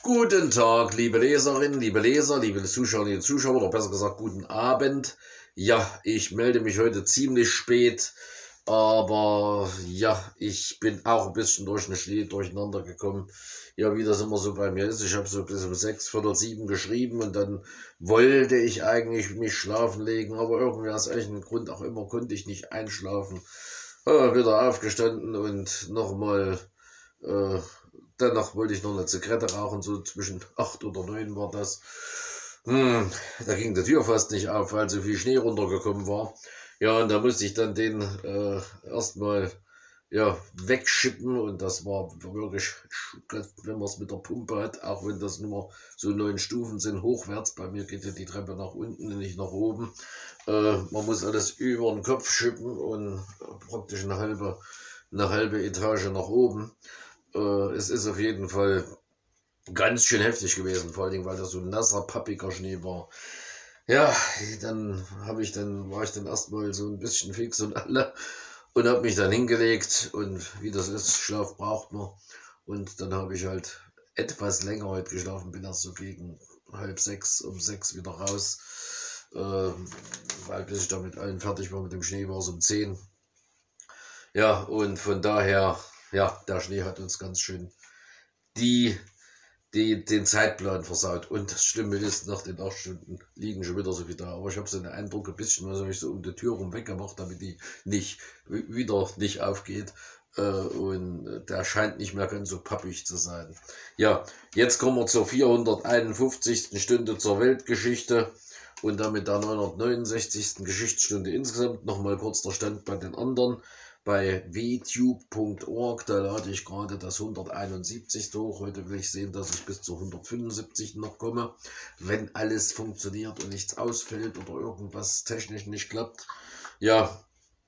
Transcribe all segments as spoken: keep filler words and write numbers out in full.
Guten Tag, liebe Leserinnen, liebe Leser, liebe Zuschauerinnen und Zuschauer, oder besser gesagt, guten Abend. Ja, ich melde mich heute ziemlich spät, aber ja, ich bin auch ein bisschen durch den Schnee durcheinander gekommen. Ja, wie das immer so bei mir ist, ich habe so bis um sechs, viertel sieben geschrieben und dann wollte ich eigentlich mich schlafen legen, aber irgendwie aus welchem Grund auch immer konnte ich nicht einschlafen. Äh, wieder aufgestanden und nochmal... Äh, Danach wollte ich noch eine Zigarette rauchen, so zwischen acht oder neun war das. Hm, da ging die Tür fast nicht auf, weil so viel Schnee runtergekommen war. Ja, und da musste ich dann den äh, erstmal ja, wegschippen und das war wirklich, wenn man es mit der Pumpe hat, auch wenn das nur so neun Stufen sind, hochwärts. Bei mir geht ja die Treppe nach unten, nicht nach oben. Äh, man muss alles über den Kopf schippen und praktisch eine halbe, eine halbe Etage nach oben. Es ist auf jeden Fall ganz schön heftig gewesen, vor allen Dingen, weil das so ein nasser, pappiger Schnee war. Ja, dann habe ich dann, war ich dann erstmal so ein bisschen fix und alle und habe mich dann hingelegt und wie das ist, Schlaf braucht man. Und dann habe ich halt etwas länger heute geschlafen, bin erst so gegen halb sechs, um sechs wieder raus, äh, weil bis ich da mit allen fertig war mit dem Schnee, war es um zehn. Ja, und von daher... Ja, der Schnee hat uns ganz schön die, die, den Zeitplan versaut. Und das Schlimme ist, nach den acht Stunden liegen schon wieder so viel da. Aber ich habe so den Eindruck, ein bisschen, was habe ich so um die Tür rum weggemacht, damit die nicht wieder nicht aufgeht. Und der scheint nicht mehr ganz so pappig zu sein. Ja, jetzt kommen wir zur vierhunderteinundfünfzigsten Stunde zur Weltgeschichte. Und damit der neunhundertneunundsechzigsten Geschichtsstunde insgesamt. Nochmal kurz der Stand bei den anderen. Bei w tube punkt org, da lade ich gerade das hunderteinundsiebzigste hoch. Heute will ich sehen, dass ich bis zu hundertfünfundsiebzig noch komme, wenn alles funktioniert und nichts ausfällt oder irgendwas technisch nicht klappt. Ja,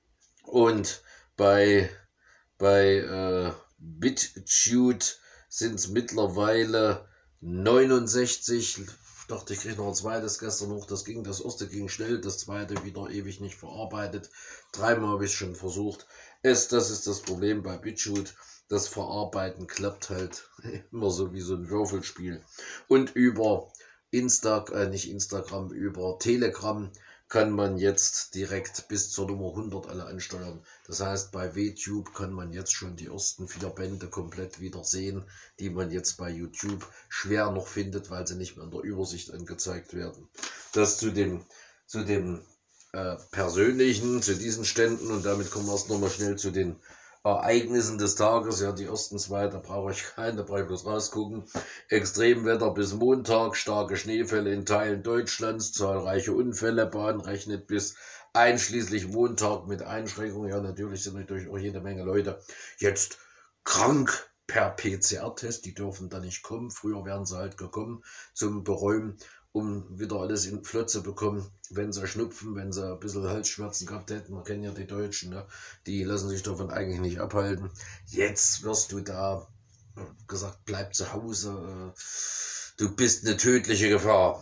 und bei, bei äh, BitChute sind es mittlerweile neunundsechzig. Ich dachte, ich kriege noch ein zweites gestern hoch. Das ging, das erste ging schnell, das zweite wieder ewig nicht verarbeitet. Dreimal habe ich es schon versucht. Es, das ist das Problem bei BitChute. Das Verarbeiten klappt halt immer so wie so ein Würfelspiel. Und über Insta, äh, nicht Instagram, über Telegram kann man jetzt direkt bis zur Nummer hundert alle ansteuern. Das heißt, bei W Tube kann man jetzt schon die ersten vier Bände komplett wieder sehen, die man jetzt bei YouTube schwer noch findet, weil sie nicht mehr in der Übersicht angezeigt werden. Das zu dem, zu dem äh, persönlichen, zu diesen Ständen, und damit kommen wir erst nochmal schnell zu den Ereignissen des Tages. Ja, die ersten zwei, da brauche ich keinen, da brauche ich bloß rausgucken. Extremwetter bis Montag, starke Schneefälle in Teilen Deutschlands, zahlreiche Unfälle, Bahn rechnet bis einschließlich Montag mit Einschränkungen. Ja, natürlich sind natürlich auch jede Menge Leute jetzt krank per P C R-Test, die dürfen da nicht kommen. Früher wären sie halt gekommen zum Beräumen, um wieder alles in Flot zu bekommen, wenn sie schnupfen, wenn sie ein bisschen Halsschmerzen gehabt hätten. Wir kennen ja die Deutschen, ne? Die lassen sich davon eigentlich nicht abhalten. Jetzt wirst du da gesagt, bleib zu Hause, du bist eine tödliche Gefahr.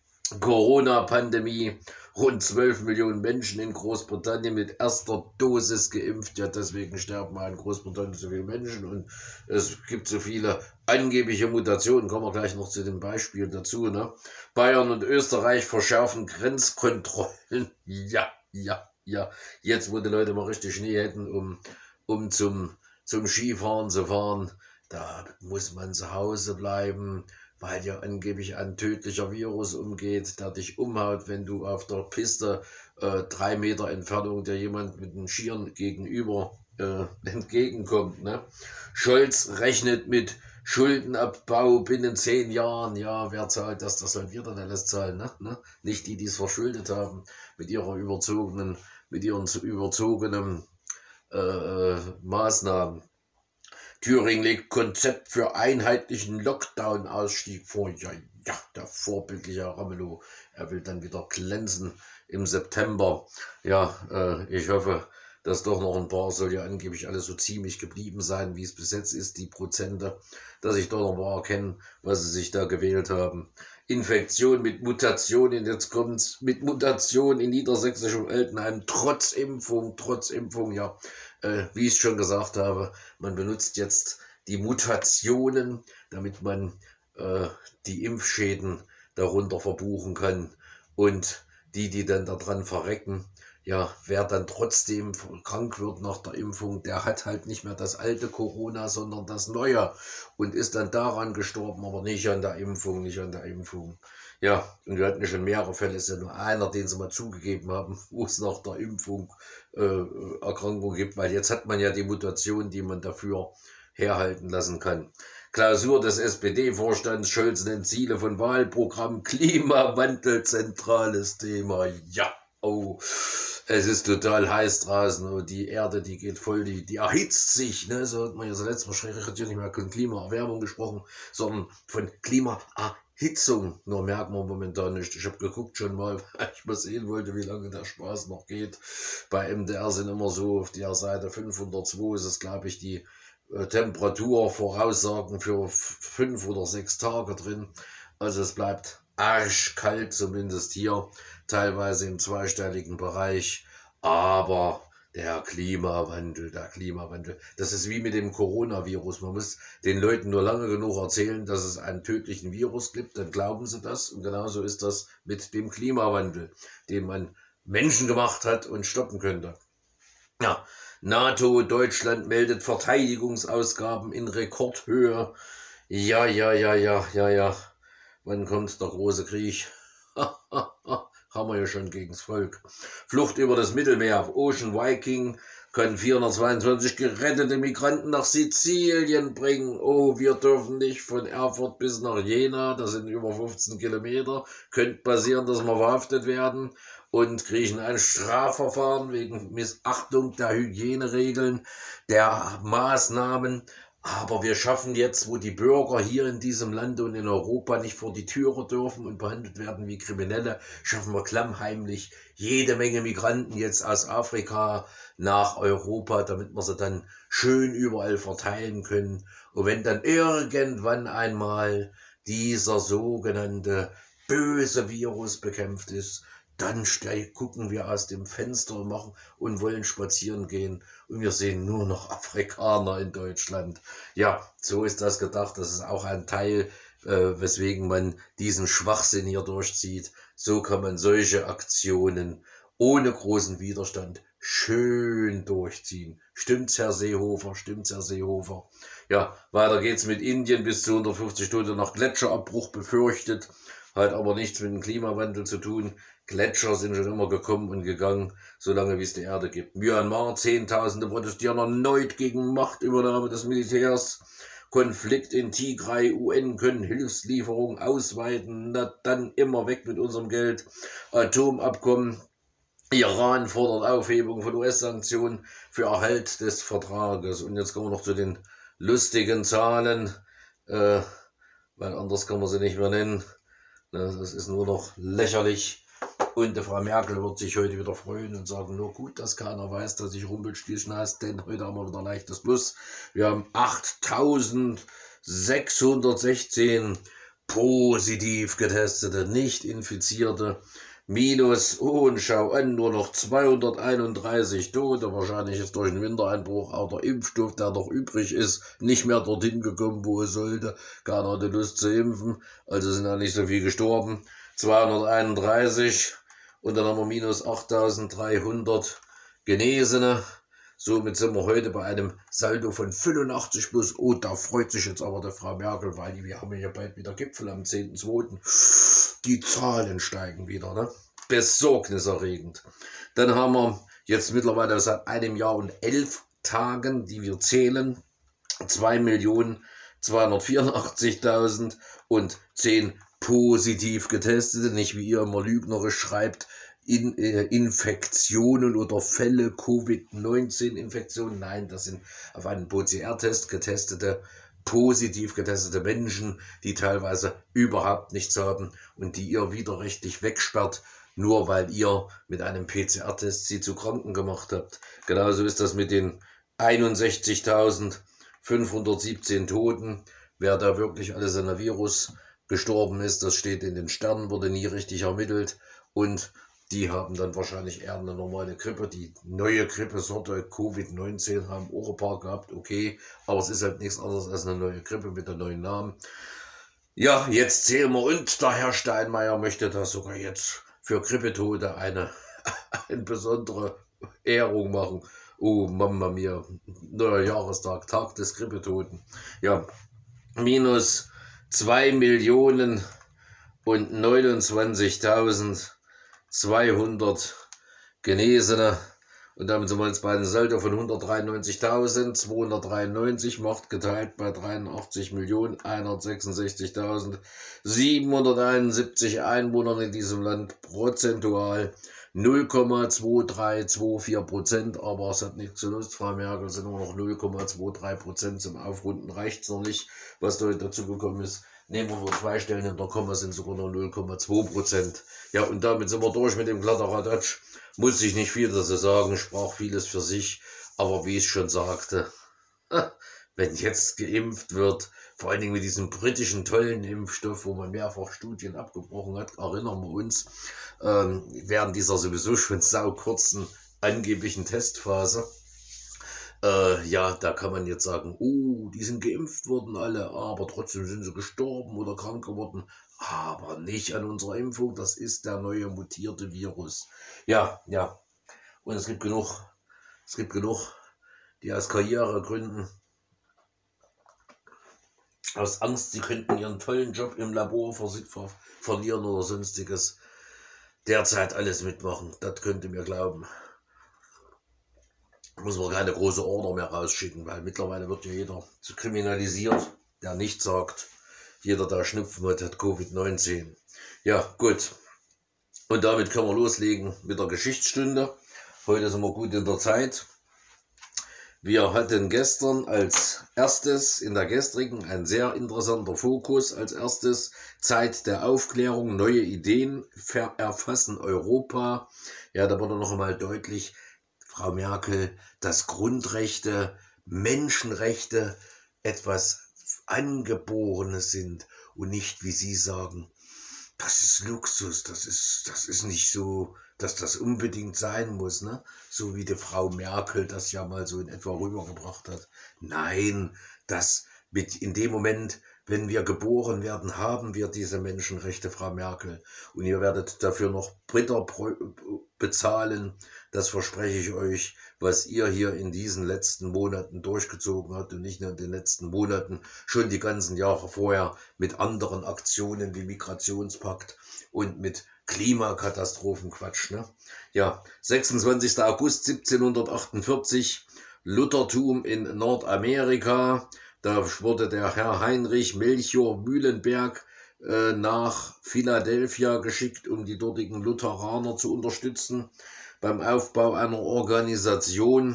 Corona-Pandemie, rund zwölf Millionen Menschen in Großbritannien mit erster Dosis geimpft. Ja, deswegen sterben in Großbritannien so viele Menschen und es gibt so viele angebliche Mutationen. Kommen wir gleich noch zu den Beispielen dazu. Ne? Bayern und Österreich verschärfen Grenzkontrollen. Ja, ja, ja. Jetzt, wo die Leute mal richtig Schnee hätten, um, um zum, zum Skifahren zu fahren, da muss man zu Hause bleiben, weil ja angeblich ein tödlicher Virus umgeht, der dich umhaut, wenn du auf der Piste äh, drei Meter Entfernung dir jemand mit den Skiern gegenüber äh, entgegenkommt. Ne? Scholz rechnet mit Schuldenabbau binnen zehn Jahren. Ja, wer zahlt das? Das sollen wir dann alles zahlen. Ne? Ne? Nicht die, die es verschuldet haben mit ihrer überzogenen, mit ihren überzogenen äh, Maßnahmen. Thüringen legt Konzept für einheitlichen Lockdown-Ausstieg vor. Ja, ja, der vorbildliche Ramelow, er will dann wieder glänzen im September. Ja, äh, ich hoffe, dass doch noch ein paar, soll ja angeblich alles so ziemlich geblieben sein, wie es bis jetzt ist, die Prozente, dass ich doch noch mal erkennen, was sie sich da gewählt haben. Infektion mit Mutationen, jetzt kommt's, mit Mutation in niedersächsischem Altenheim, trotz Impfung, trotz Impfung, ja. Äh, wie ich schon gesagt habe, man benutzt jetzt die Mutationen, damit man äh, die Impfschäden darunter verbuchen kann. Und die, die dann daran verrecken, ja, wer dann trotzdem krank wird nach der Impfung, der hat halt nicht mehr das alte Corona, sondern das neue und ist dann daran gestorben, aber nicht an der Impfung, nicht an der Impfung. Ja, und wir hatten schon mehrere Fälle, es ist ja nur einer, den sie mal zugegeben haben, wo es nach der Impfung äh, Erkrankung gibt, weil jetzt hat man ja die Mutation, die man dafür herhalten lassen kann. Klausur des S P D-Vorstands, Scholz nennt Ziele von Wahlprogramm, Klimawandel, zentrales Thema. Ja, oh, es ist total heiß draußen und die Erde, die geht voll, die, die erhitzt sich. Ne? So hat man ja das letzte Mal schrecklich nicht mehr von Klimaerwärmung gesprochen, sondern von Klimaerhitzung. Nur merken wir momentan nicht. Ich habe geguckt schon mal, weil ich mal sehen wollte, wie lange der Spaß noch geht. Bei M D R sind immer so auf der Seite fünfhundertzwei ist es, glaube ich, die Temperaturvoraussagen für fünf oder sechs Tage drin. Also es bleibt arschkalt, zumindest hier, teilweise im zweistelligen Bereich. Aber der Klimawandel, der Klimawandel, das ist wie mit dem Coronavirus. Man muss den Leuten nur lange genug erzählen, dass es einen tödlichen Virus gibt, dann glauben sie das. Und genauso ist das mit dem Klimawandel, den man menschengemacht hat und stoppen könnte. Ja, NATO, Deutschland meldet Verteidigungsausgaben in Rekordhöhe. Ja, ja, ja, ja, ja, ja. Wann kommt der große Krieg? Haben wir ja schon gegen's Volk. Flucht über das Mittelmeer. Ocean Viking können vierhundertzweiundzwanzig gerettete Migranten nach Sizilien bringen. Oh, wir dürfen nicht von Erfurt bis nach Jena. Das sind über fünfzehn Kilometer. Könnte passieren, dass wir verhaftet werden und kriegen ein Strafverfahren wegen Missachtung der Hygieneregeln, der Maßnahmen. Aber wir schaffen jetzt, wo die Bürger hier in diesem Land und in Europa nicht vor die Türe dürfen und behandelt werden wie Kriminelle, schaffen wir klammheimlich jede Menge Migranten jetzt aus Afrika nach Europa, damit wir sie dann schön überall verteilen können. Und wenn dann irgendwann einmal dieser sogenannte böse Virus bekämpft ist, dann gucken wir aus dem Fenster und, machen und wollen spazieren gehen und wir sehen nur noch Afrikaner in Deutschland. Ja, so ist das gedacht. Das ist auch ein Teil, äh, weswegen man diesen Schwachsinn hier durchzieht. So kann man solche Aktionen ohne großen Widerstand schön durchziehen. Stimmt's, Herr Seehofer? Stimmt's, Herr Seehofer? Ja, weiter geht's mit Indien. Bis zu hundertfünfzig Stunden nach Gletscherabbruch befürchtet. Hat aber nichts mit dem Klimawandel zu tun. Gletscher sind schon immer gekommen und gegangen, solange wie es die Erde gibt. Myanmar, Zehntausende protestieren erneut gegen Machtübernahme des Militärs. Konflikt in Tigray, U N können Hilfslieferungen ausweiten. Na dann immer weg mit unserem Geld. Atomabkommen. Iran fordert Aufhebung von U S-Sanktionen für Erhalt des Vertrages. Und jetzt kommen wir noch zu den lustigen Zahlen, äh, weil anders kann man sie nicht mehr nennen. Das ist nur noch lächerlich. Und die Frau Merkel wird sich heute wieder freuen und sagen, nur gut, dass keiner weiß, dass ich Rumpelstilzchen heiße, denn heute haben wir wieder leichtes Plus. Wir haben achttausendsechshundertsechzehn positiv getestete, nicht infizierte, minus, oh und schau an, nur noch zweihunderteinunddreißig Tote. Wahrscheinlich ist durch den Wintereinbruch auch der Impfstoff, der noch übrig ist, nicht mehr dorthin gekommen, wo es sollte. Keiner hatte Lust zu impfen, also sind auch nicht so viel gestorben. zweihunderteinunddreißig und dann haben wir minus achttausenddreihundert Genesene. Somit sind wir heute bei einem Saldo von fünfundachtzig plus. Oh, da freut sich jetzt aber die Frau Merkel, weil wir haben ja bald wieder Gipfel am zehnten zweiten Die Zahlen steigen wieder, ne? Besorgniserregend. Dann haben wir jetzt mittlerweile seit einem Jahr und elf Tagen, die wir zählen, zwei Millionen zweihundertvierundachtzigtausend und zehn positiv getestete, nicht wie ihr immer lügnerisch schreibt, in, äh, Infektionen oder Fälle, Covid neunzehn Infektionen. Nein, das sind auf einen P C R-Test getestete, positiv getestete Menschen, die teilweise überhaupt nichts haben und die ihr widerrechtlich wegsperrt, nur weil ihr mit einem P C R-Test sie zu Kranken gemacht habt. Genauso ist das mit den einundsechzigtausendfünfhundertsiebzehn Toten. Wer da wirklich alles an der Virus gestorben ist, das steht in den Sternen, wurde nie richtig ermittelt und die haben dann wahrscheinlich eher eine normale Grippe. Die neue Grippesorte Covid neunzehn haben auch ein paar gehabt, okay, aber es ist halt nichts anderes als eine neue Grippe mit einem neuen Namen. Ja, jetzt zählen wir, und der Herr Steinmeier möchte da sogar jetzt für Grippetote eine, eine besondere Ehrung machen. Oh, Mama mia, neuer Jahrestag, Tag des Grippetoten. Ja, minus zwei Millionen und neunundzwanzigtausendzweihundert Genesene. Und damit sind wir jetzt bei einem Saldo von hundertdreiundneunzigtausendzweihundertdreiundneunzig, macht geteilt bei dreiundachtzig Millionen hundertsechsundsechzigtausendsiebenhunderteinundsiebzig Einwohnern in diesem Land, prozentual null Komma zwei drei zwei vier Prozent, aber es hat nichts zu Lust, Frau Merkel, sind nur noch null Komma zwei drei Prozent zum Aufrunden, reicht es noch nicht, was da heute dazu gekommen ist. Nehmen wir nur zwei Stellen hinter Komma, sind sogar noch null Komma zwei Prozent. Ja, und damit sind wir durch mit dem Kladderadatsch. Muss ich nicht viel dazu sagen, sprach vieles für sich, aber wie ich schon sagte, wenn jetzt geimpft wird, vor allen Dingen mit diesem britischen tollen Impfstoff, wo man mehrfach Studien abgebrochen hat, erinnern wir uns, ähm, während dieser sowieso schon saukurzen angeblichen Testphase, äh, ja, da kann man jetzt sagen, oh, die sind geimpft worden alle, aber trotzdem sind sie gestorben oder krank geworden, aber nicht an unserer Impfung, das ist der neue mutierte Virus. Ja, ja, und es gibt genug, es gibt genug, die aus Karrieregründen, aus Angst, sie könnten ihren tollen Job im Labor ver ver verlieren oder sonstiges, derzeit alles mitmachen, das könnt ihr mir glauben. Muss man keine große Order mehr rausschicken, weil mittlerweile wird ja jeder so kriminalisiert, der nicht sagt, jeder, der Schnupfen hat, hat Covid neunzehn. Ja, gut. Und damit können wir loslegen mit der Geschichtsstunde. Heute sind wir gut in der Zeit. Wir hatten gestern als erstes, in der gestrigen, ein sehr interessanter Fokus. Als erstes Zeit der Aufklärung, neue Ideen erfassen Europa. Ja, da wurde noch einmal deutlich, Frau Merkel, dass Grundrechte, Menschenrechte etwas Angeborenes sind und nicht, wie Sie sagen, das ist Luxus, das ist, das ist nicht so, dass das unbedingt sein muss, ne? So wie die Frau Merkel das ja mal so in etwa rübergebracht hat. Nein, das mit in dem Moment, wenn wir geboren werden, haben wir diese Menschenrechte, Frau Merkel. Und ihr werdet dafür noch Britter bezahlen. Das verspreche ich euch, was ihr hier in diesen letzten Monaten durchgezogen habt und nicht nur in den letzten Monaten, schon die ganzen Jahre vorher mit anderen Aktionen wie Migrationspakt und mit Klimakatastrophenquatsch. Ne? Ja, sechsundzwanzigster August siebzehnhundertachtundvierzig, Luthertum in Nordamerika. Da wurde der Herr Heinrich Melchior Mühlenberg äh, nach Philadelphia geschickt, um die dortigen Lutheraner zu unterstützen beim Aufbau einer Organisation.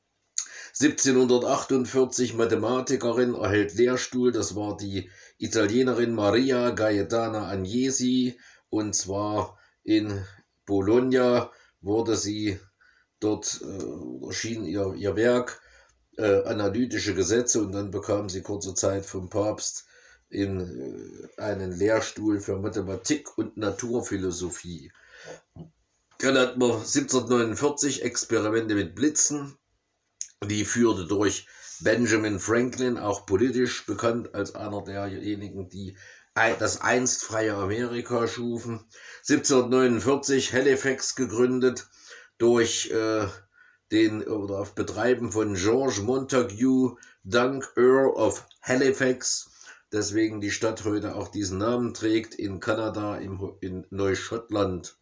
siebzehnhundertachtundvierzig, Mathematikerin, erhält Lehrstuhl, das war die Italienerin Maria Gaetana Agnesi, und zwar in Bologna wurde sie, dort äh, erschien ihr, ihr Werk, äh, Analytische Gesetze, und dann bekam sie kurze Zeit vom Papst in äh, einen Lehrstuhl für Mathematik und Naturphilosophie. Dann hatten wir siebzehnhundertneunundvierzig Experimente mit Blitzen, die führte durch Benjamin Franklin, auch politisch bekannt als einer derjenigen, die das einst freie Amerika schufen. siebzehnhundertneunundvierzig Halifax gegründet durch äh, den oder auf Betreiben von George Montagu Dunk, Earl of Halifax, deswegen die Stadt heute auch diesen Namen trägt, in Kanada, im, in Neuschottland.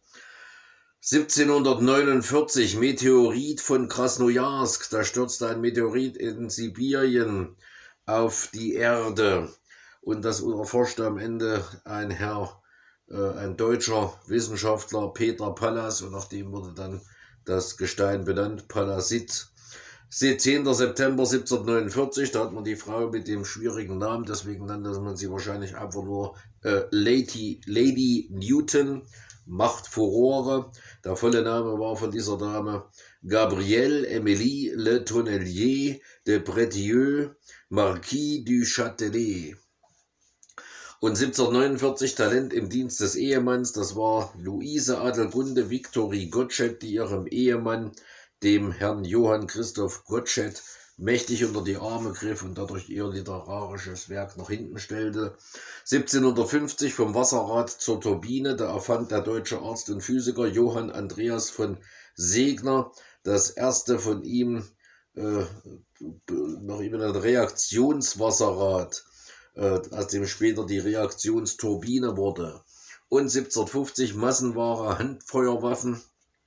siebzehnhundertneunundvierzig Meteorit von Krasnojarsk, da stürzte ein Meteorit in Sibirien auf die Erde, und das erforschte am Ende ein Herr, äh, ein deutscher Wissenschaftler, Peter Pallas, und nach dem wurde dann das Gestein benannt, Pallasit. zehnter September siebzehnhundertneunundvierzig, da hat man die Frau mit dem schwierigen Namen, deswegen nannte man sie wahrscheinlich einfach nur äh, Lady, Lady Newton, macht Furore. Der volle Name war von dieser Dame Gabrielle Émilie Le Tonnelier de Bretieux, Marquis du Châtelet. Und siebzehnhundertneunundvierzig Talent im Dienst des Ehemanns, das war Luise Adelgunde Victorie Gottsched, die ihrem Ehemann, dem Herrn Johann Christoph Gottsched, mächtig unter die Arme griff und dadurch ihr literarisches Werk nach hinten stellte. siebzehnhundertfünfzig vom Wasserrad zur Turbine, da erfand der deutsche Arzt und Physiker Johann Andreas von Segner das erste von ihm äh, nach ihm ein Reaktionswasserrad, äh, aus dem später die Reaktionsturbine wurde. Und siebzehnhundertfünfzig Massenware Handfeuerwaffen.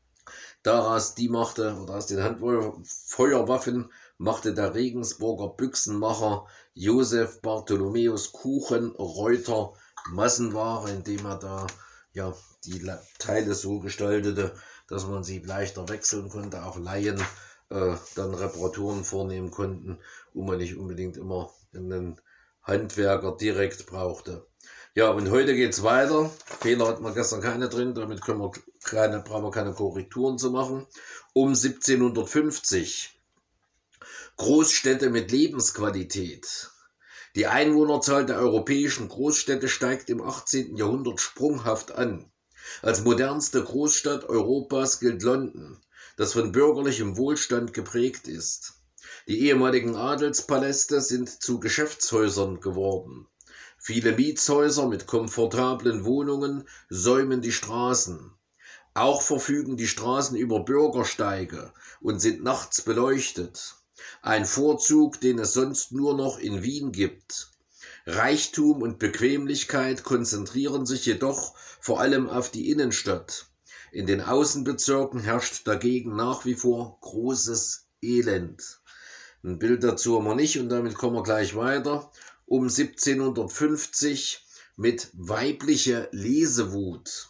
Daraus die machte, oder aus den Handfeuerwaffen machte der Regensburger Büchsenmacher Josef Bartholomäus Kuchen-Reuter Massenware, indem er da ja die Teile so gestaltete, dass man sie leichter wechseln konnte, auch Laien äh, dann Reparaturen vornehmen konnten, wo man nicht unbedingt immer einen Handwerker direkt brauchte. Ja, und heute geht es weiter. Fehler hatten wir gestern keine drin, damit können wir keine, brauchen wir keine Korrekturen zu machen. Um siebzehnhundertfünfzig. Großstädte mit Lebensqualität. Die Einwohnerzahl der europäischen Großstädte steigt im achtzehnten Jahrhundert sprunghaft an. Als modernste Großstadt Europas gilt London, das von bürgerlichem Wohlstand geprägt ist. Die ehemaligen Adelspaläste sind zu Geschäftshäusern geworden. Viele Mietshäuser mit komfortablen Wohnungen säumen die Straßen. Auch verfügen die Straßen über Bürgersteige und sind nachts beleuchtet. Ein Vorzug, den es sonst nur noch in Wien gibt. Reichtum und Bequemlichkeit konzentrieren sich jedoch vor allem auf die Innenstadt. In den Außenbezirken herrscht dagegen nach wie vor großes Elend. Ein Bild dazu haben wir nicht und damit kommen wir gleich weiter. Um siebzehnhundertfünfzig mit weibliche Lesewut.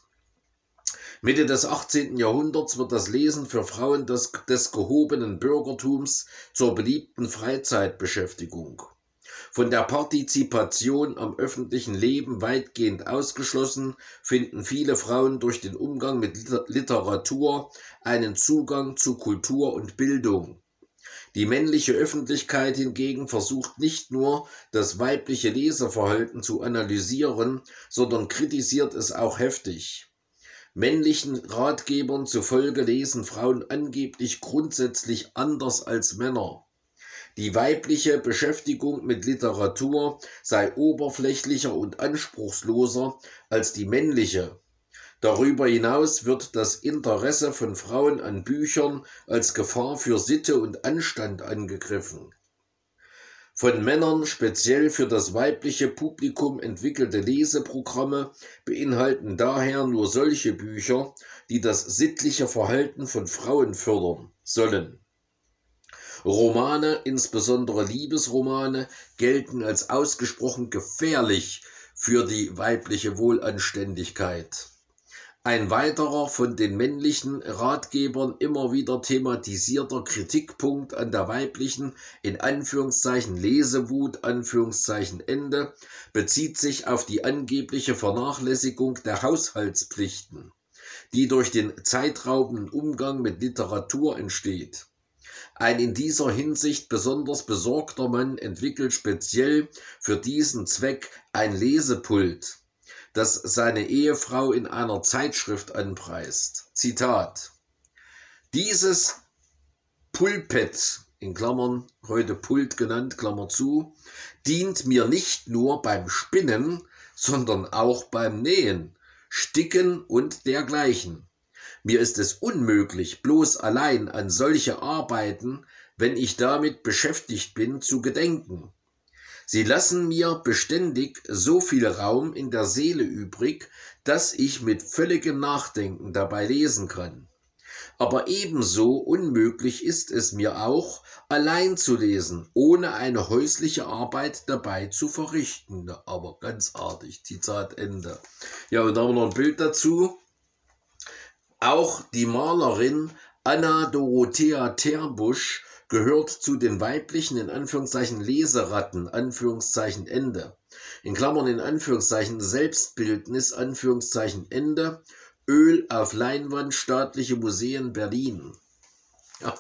Mitte des achtzehnten Jahrhunderts wird das Lesen für Frauen des, des gehobenen Bürgertums zur beliebten Freizeitbeschäftigung. Von der Partizipation am öffentlichen Leben weitgehend ausgeschlossen, finden viele Frauen durch den Umgang mit Literatur einen Zugang zu Kultur und Bildung. Die männliche Öffentlichkeit hingegen versucht nicht nur, das weibliche Leseverhalten zu analysieren, sondern kritisiert es auch heftig. Männlichen Ratgebern zufolge lesen Frauen angeblich grundsätzlich anders als Männer. Die weibliche Beschäftigung mit Literatur sei oberflächlicher und anspruchsloser als die männliche. Darüber hinaus wird das Interesse von Frauen an Büchern als Gefahr für Sitte und Anstand angegriffen. Von Männern speziell für das weibliche Publikum entwickelte Leseprogramme beinhalten daher nur solche Bücher, die das sittliche Verhalten von Frauen fördern sollen. Romane, insbesondere Liebesromane, gelten als ausgesprochen gefährlich für die weibliche Wohlanständigkeit. Ein weiterer von den männlichen Ratgebern immer wieder thematisierter Kritikpunkt an der weiblichen, in Anführungszeichen Lesewut, Anführungszeichen Ende, bezieht sich auf die angebliche Vernachlässigung der Haushaltspflichten, die durch den zeitraubenden Umgang mit Literatur entsteht. Ein in dieser Hinsicht besonders besorgter Mann entwickelt speziell für diesen Zweck ein Lesepult, das seine Ehefrau in einer Zeitschrift anpreist. Zitat: Dieses Pulpet, in Klammern heute Pult genannt, Klammer zu, dient mir nicht nur beim Spinnen, sondern auch beim Nähen, Sticken und dergleichen. Mir ist es unmöglich, bloß allein an solche Arbeiten, wenn ich damit beschäftigt bin, zu gedenken. Sie lassen mir beständig so viel Raum in der Seele übrig, dass ich mit völligem Nachdenken dabei lesen kann. Aber ebenso unmöglich ist es mir auch, allein zu lesen, ohne eine häusliche Arbeit dabei zu verrichten. Aber ganz artig, Zitat Ende. Ja, und da haben wir noch ein Bild dazu. Auch die Malerin Anna Dorothea Terbusch gehört zu den weiblichen, in Anführungszeichen, Leseratten, Anführungszeichen, Ende. In Klammern, in Anführungszeichen, Selbstbildnis, Anführungszeichen, Ende. Öl auf Leinwand, Staatliche Museen, Berlin. Ja,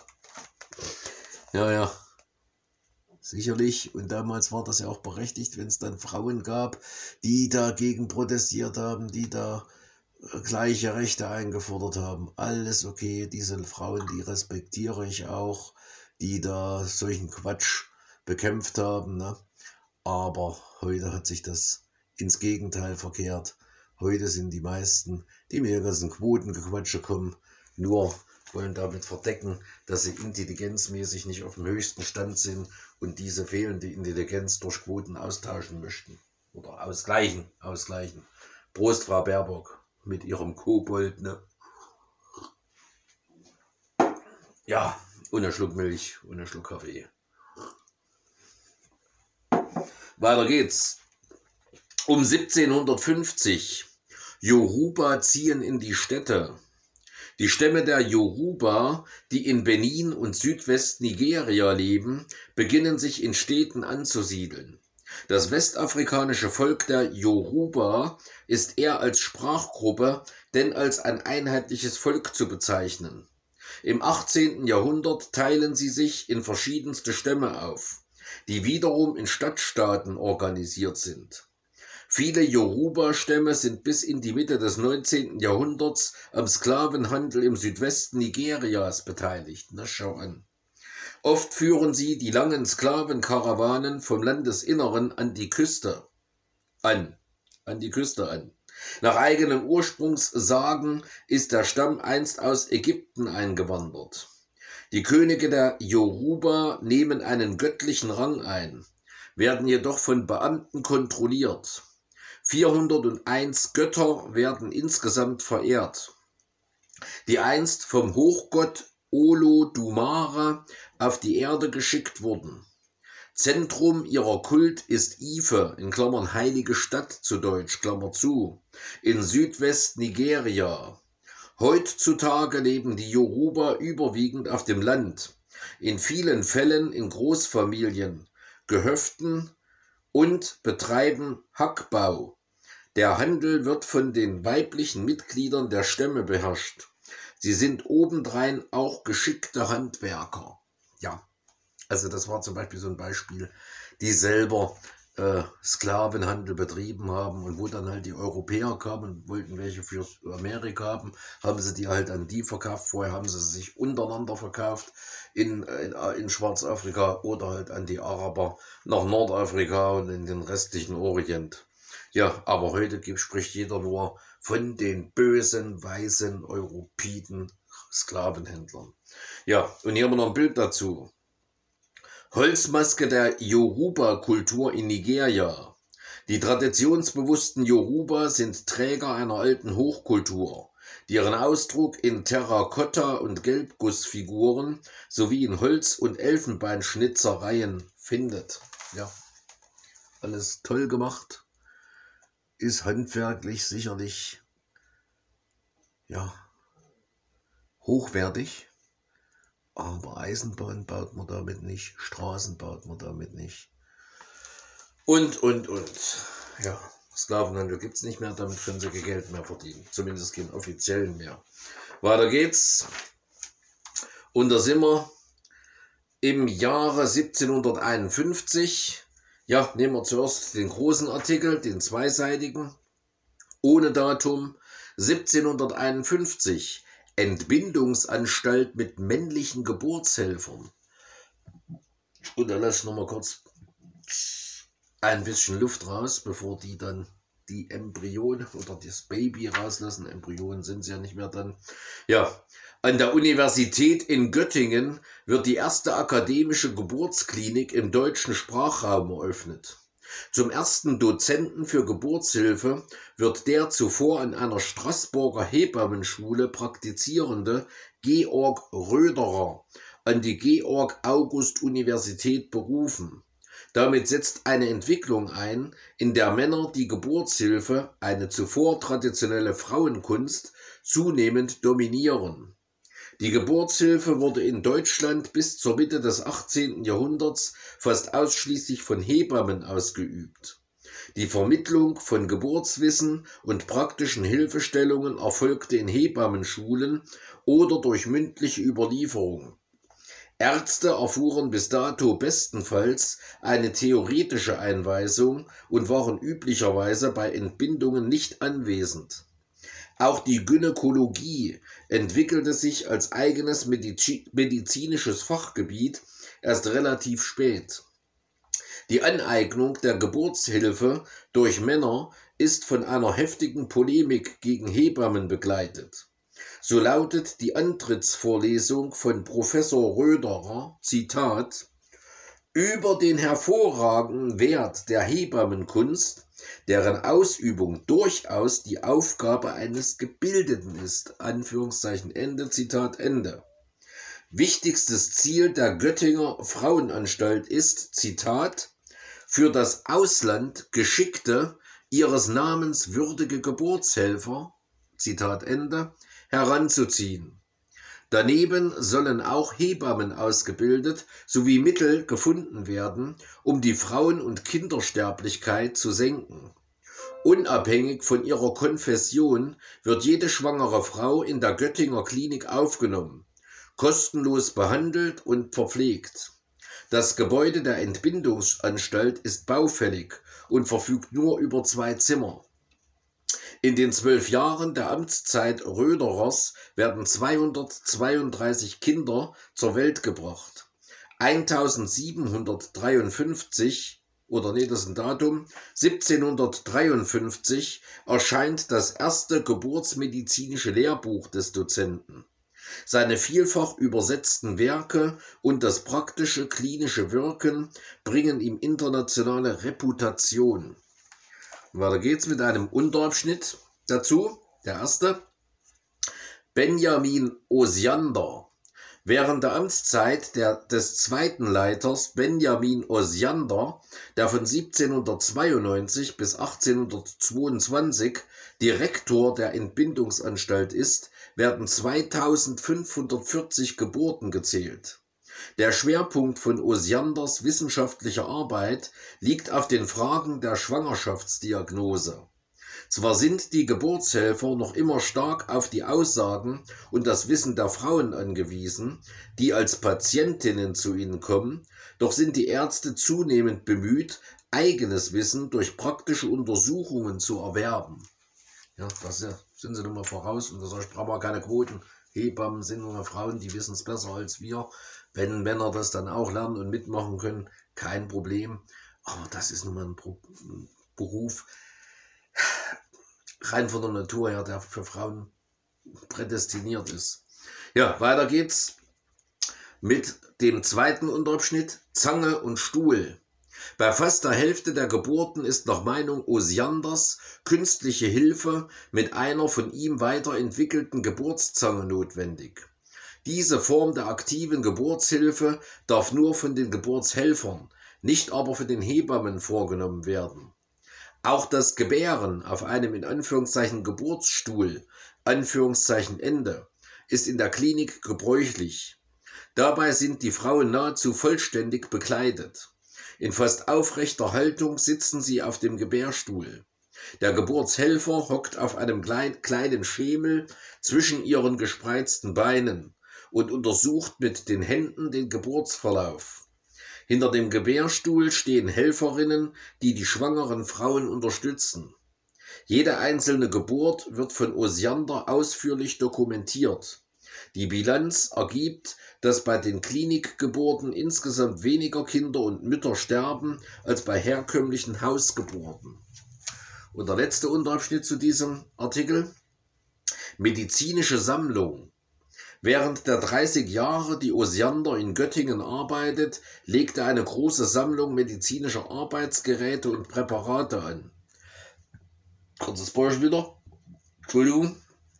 ja, ja. Sicherlich, und damals war das ja auch berechtigt, wenn es dann Frauen gab, die dagegen protestiert haben, die da gleiche Rechte eingefordert haben. Alles okay, diese Frauen, die respektiere ich auch. die da solchen Quatsch bekämpft haben, ne? Aber heute hat sich das ins Gegenteil verkehrt. Heute sind die meisten, die mit ihren ganzen Quotengequatsche kommen, nur wollen damit verdecken, dass sie intelligenzmäßig nicht auf dem höchsten Stand sind und diese fehlende Intelligenz durch Quoten austauschen möchten. Oder ausgleichen, ausgleichen. Prost, Frau Baerbock, mit ihrem Kobold, ne? Ja, und ein Schluck Milch und ein Schluck Kaffee. Weiter geht's. Um siebzehnhundertfünfzig. Yoruba ziehen in die Städte. Die Stämme der Yoruba, die in Benin und Südwest-Nigeria leben, beginnen sich in Städten anzusiedeln. Das westafrikanische Volk der Yoruba ist eher als Sprachgruppe denn als ein einheitliches Volk zu bezeichnen. Im achtzehnten Jahrhundert teilen sie sich in verschiedenste Stämme auf, die wiederum in Stadtstaaten organisiert sind. Viele Yoruba-Stämme sind bis in die Mitte des neunzehnten Jahrhunderts am Sklavenhandel im Südwesten Nigerias beteiligt. Na, schau an. Oft führen sie die langen Sklavenkarawanen vom Landesinneren an die Küste an. An die Küste an. Nach eigenen Ursprungssagen ist der Stamm einst aus Ägypten eingewandert. Die Könige der Yoruba nehmen einen göttlichen Rang ein, werden jedoch von Beamten kontrolliert. vierhunderteins Götter werden insgesamt verehrt, die einst vom Hochgott Olodumare auf die Erde geschickt wurden. Zentrum ihrer Kult ist Ife, in Klammern heilige Stadt zu Deutsch, Klammer zu, in Südwest-Nigeria. Heutzutage leben die Yoruba überwiegend auf dem Land, in vielen Fällen in Großfamilien, Gehöften und betreiben Hackbau. Der Handel wird von den weiblichen Mitgliedern der Stämme beherrscht. Sie sind obendrein auch geschickte Handwerker. Ja, also das war zum Beispiel so ein Beispiel, die selber äh, Sklavenhandel betrieben haben und wo dann halt die Europäer kamen und wollten welche für Amerika haben, haben sie die halt an die verkauft. Vorher haben sie sich untereinander verkauft in, in, in Schwarzafrika oder halt an die Araber nach Nordafrika und in den restlichen Orient. Ja, aber heute gibt, spricht jeder nur von den bösen, weißen Europiden Sklavenhändlern. Ja, und hier haben wir noch ein Bild dazu. Holzmaske der Yoruba-Kultur in Nigeria. Die traditionsbewussten Yoruba sind Träger einer alten Hochkultur, die ihren Ausdruck in Terrakotta- und Gelbgussfiguren sowie in Holz- und Elfenbeinschnitzereien findet. Ja, alles toll gemacht, ist handwerklich sicherlich ja, hochwertig. Aber Eisenbahn baut man damit nicht, Straßen baut man damit nicht. Und, und, und. Ja, Sklavenhandel gibt es nicht mehr, damit können sie kein Geld mehr verdienen. Zumindest keinen offiziellen mehr. Weiter geht's. Und da sind wir im Jahre siebzehnhunderteinundfünfzig. Ja, nehmen wir zuerst den großen Artikel, den zweiseitigen, ohne Datum. siebzehnhunderteinundfünfzig. Entbindungsanstalt mit männlichen Geburtshelfern. Und da lasse ich noch mal kurz ein bisschen Luft raus, bevor die dann die Embryonen oder das Baby rauslassen. Embryonen sind sie ja nicht mehr dann. Ja, an der Universität in Göttingen wird die erste akademische Geburtsklinik im deutschen Sprachraum eröffnet. Zum ersten Dozenten für Geburtshilfe wird der zuvor an einer Straßburger Hebammenschule praktizierende Georg Röderer an die Georg-August-Universität berufen. Damit setzt eine Entwicklung ein, in der Männer die Geburtshilfe, eine zuvor traditionelle Frauenkunst, zunehmend dominieren. Die Geburtshilfe wurde in Deutschland bis zur Mitte des achtzehnten Jahrhunderts fast ausschließlich von Hebammen ausgeübt. Die Vermittlung von Geburtswissen und praktischen Hilfestellungen erfolgte in Hebammenschulen oder durch mündliche Überlieferung. Ärzte erfuhren bis dato bestenfalls eine theoretische Einweisung und waren üblicherweise bei Entbindungen nicht anwesend. Auch die Gynäkologie entwickelte sich als eigenes medizinisches Fachgebiet erst relativ spät. Die Aneignung der Geburtshilfe durch Männer ist von einer heftigen Polemik gegen Hebammen begleitet. So lautet die Antrittsvorlesung von Professor Röderer, Zitat, über den hervorragenden Wert der Hebammenkunst, deren Ausübung durchaus die Aufgabe eines Gebildeten ist, Anführungszeichen Ende, Zitat Ende. Wichtigstes Ziel der Göttinger Frauenanstalt ist, Zitat, für das Ausland geschickte, ihres Namens würdige Geburtshelfer, Zitat Ende, heranzuziehen. Daneben sollen auch Hebammen ausgebildet sowie Mittel gefunden werden, um die Frauen- und Kindersterblichkeit zu senken. Unabhängig von ihrer Konfession wird jede schwangere Frau in der Göttinger Klinik aufgenommen, kostenlos behandelt und verpflegt. Das Gebäude der Entbindungsanstalt ist baufällig und verfügt nur über zwei Zimmer. In den zwölf Jahren der Amtszeit Röderers werden zweihundertzweiunddreißig Kinder zur Welt gebracht. eintausendsiebenhundertdreiundfünfzig, oder nee, das ist ein Datum, siebzehnhundertdreiundfünfzig erscheint das erste geburtsmedizinische Lehrbuch des Dozenten. Seine vielfach übersetzten Werke und das praktische klinische Wirken bringen ihm internationale Reputation. Weiter geht's mit einem Unterabschnitt dazu. Der erste. Benjamin Osiander. Während der Amtszeit der, des zweiten Leiters Benjamin Osiander, der von siebzehnhundertzweiundneunzig bis achtzehnhundertzweiundzwanzig Direktor der Entbindungsanstalt ist, werden zweitausendfünfhundertvierzig Geburten gezählt. Der Schwerpunkt von Osianders wissenschaftlicher Arbeit liegt auf den Fragen der Schwangerschaftsdiagnose. Zwar sind die Geburtshelfer noch immer stark auf die Aussagen und das Wissen der Frauen angewiesen, die als Patientinnen zu ihnen kommen, doch sind die Ärzte zunehmend bemüht, eigenes Wissen durch praktische Untersuchungen zu erwerben. Ja, das sind sie nun mal voraus und das brauchen wir keine Quoten. Hebammen sind nur Frauen, die wissen es besser als wir. Wenn Männer das dann auch lernen und mitmachen können, kein Problem. Aber das ist nun mal ein Beruf, rein von der Natur her, der für Frauen prädestiniert ist. Ja, weiter geht's mit dem zweiten Unterabschnitt, Zange und Stuhl. Bei fast der Hälfte der Geburten ist nach Meinung Osianders künstliche Hilfe mit einer von ihm weiterentwickelten Geburtszange notwendig. Diese Form der aktiven Geburtshilfe darf nur von den Geburtshelfern, nicht aber von den Hebammen vorgenommen werden. Auch das Gebären auf einem in Anführungszeichen Geburtsstuhl, Anführungszeichen Ende, ist in der Klinik gebräuchlich. Dabei sind die Frauen nahezu vollständig bekleidet. In fast aufrechter Haltung sitzen sie auf dem Gebärstuhl. Der Geburtshelfer hockt auf einem kleinen Schemel zwischen ihren gespreizten Beinen und untersucht mit den Händen den Geburtsverlauf. Hinter dem Gebärstuhl stehen Helferinnen, die die schwangeren Frauen unterstützen. Jede einzelne Geburt wird von Osiander ausführlich dokumentiert. Die Bilanz ergibt, dass bei den Klinikgeburten insgesamt weniger Kinder und Mütter sterben als bei herkömmlichen Hausgeburten. Und der letzte Unterabschnitt zu diesem Artikel. Medizinische Sammlung. Während der dreißig Jahre, die Osiander in Göttingen arbeitet, legt er eine große Sammlung medizinischer Arbeitsgeräte und Präparate an. Kurzes Beispiel wieder. Entschuldigung.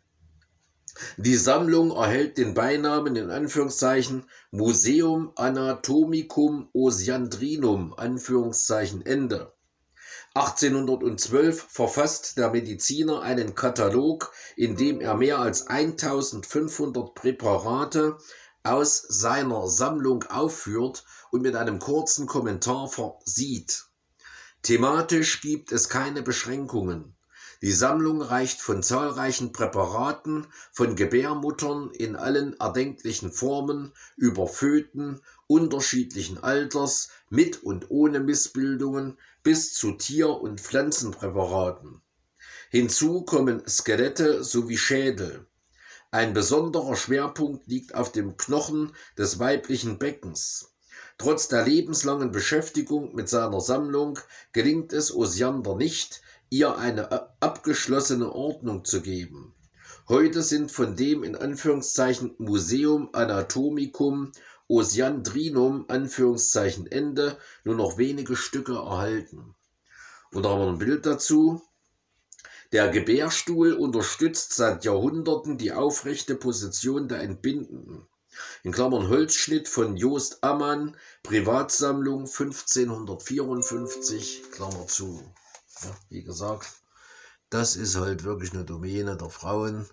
Die Sammlung erhält den Beinamen in Anführungszeichen Museum Anatomicum Osiandrinum, Anführungszeichen Ende. achtzehnhundertzwölf verfasst der Mediziner einen Katalog, in dem er mehr als eintausendfünfhundert Präparate aus seiner Sammlung aufführt und mit einem kurzen Kommentar versieht. Thematisch gibt es keine Beschränkungen. Die Sammlung reicht von zahlreichen Präparaten, von Gebärmuttern in allen erdenklichen Formen, über Föten unterschiedlichen Alters, mit und ohne Missbildungen, bis zu Tier- und Pflanzenpräparaten. Hinzu kommen Skelette sowie Schädel. Ein besonderer Schwerpunkt liegt auf dem Knochen des weiblichen Beckens. Trotz der lebenslangen Beschäftigung mit seiner Sammlung gelingt es Osiander nicht, ihr eine abgeschlossene Ordnung zu geben. Heute sind von dem in Anführungszeichen Museum Anatomicum Osiandrinum Anführungszeichen Ende nur noch wenige Stücke erhalten. Und da haben wir ein Bild dazu. Der Gebärstuhl unterstützt seit Jahrhunderten die aufrechte Position der Entbindenden. In Klammern Holzschnitt von Jost Ammann, Privatsammlung fünfzehnhundertvierundfünfzig, Klammer zu. Ja, wie gesagt, das ist halt wirklich eine Domäne der Frauen.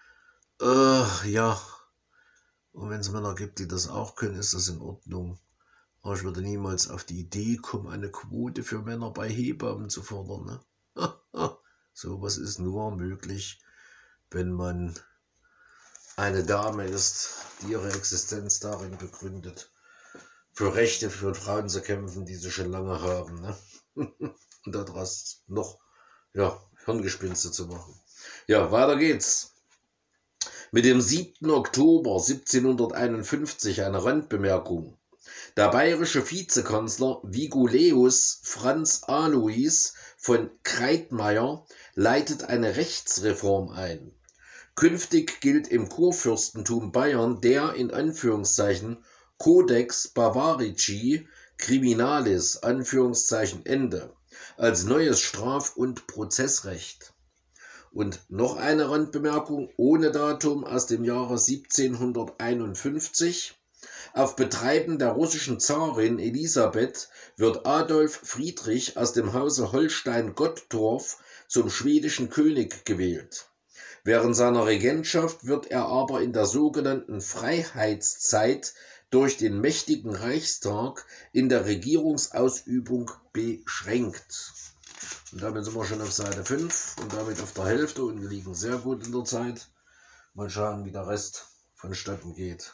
Äh, ja, und wenn es Männer gibt, die das auch können, ist das in Ordnung. Aber ich würde niemals auf die Idee kommen, eine Quote für Männer bei Hebammen zu fordern. Ne? So was ist nur möglich, wenn man eine Dame ist, die ihre Existenz darin begründet, für Rechte für Frauen zu kämpfen, die sie schon lange haben. Ne? Und daraus noch ja, Hirngespinste zu machen. Ja, weiter geht's. Mit dem siebten Oktober siebzehnhunderteinundfünfzig eine Randbemerkung. Der bayerische Vizekanzler Viguleus Franz Alois von Kreitmayr leitet eine Rechtsreform ein. Künftig gilt im Kurfürstentum Bayern der in Anführungszeichen Codex Bavarici Criminalis Anführungszeichen Ende als neues Straf- und Prozessrecht. Und noch eine Randbemerkung ohne Datum aus dem Jahre siebzehnhunderteinundfünfzig. Auf Betreiben der russischen Zarin Elisabeth wird Adolf Friedrich aus dem Hause Holstein-Gottorf zum schwedischen König gewählt. Während seiner Regentschaft wird er aber in der sogenannten Freiheitszeit durch den mächtigen Reichstag in der Regierungsausübung beschränkt. Und damit sind wir schon auf Seite fünf und damit auf der Hälfte und wir liegen sehr gut in der Zeit. Mal schauen, wie der Rest vonstatten geht.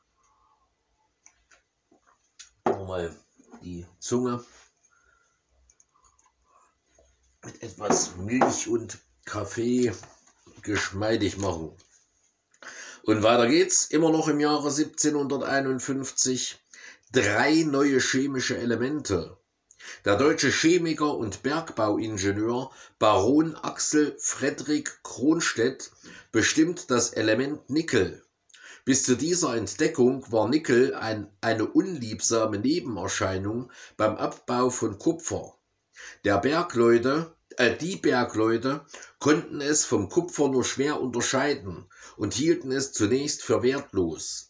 Nochmal die Zunge mit etwas Milch und Kaffee geschmeidig machen. Und weiter geht's, immer noch im Jahre siebzehnhunderteinundfünfzig, drei neue chemische Elemente. Der deutsche Chemiker und Bergbauingenieur Baron Axel Friedrich Cronstedt bestimmt das Element Nickel. Bis zu dieser Entdeckung war Nickel ein, eine unliebsame Nebenerscheinung beim Abbau von Kupfer. Der Bergleute, äh, die Bergleute konnten es vom Kupfer nur schwer unterscheiden und hielten es zunächst für wertlos.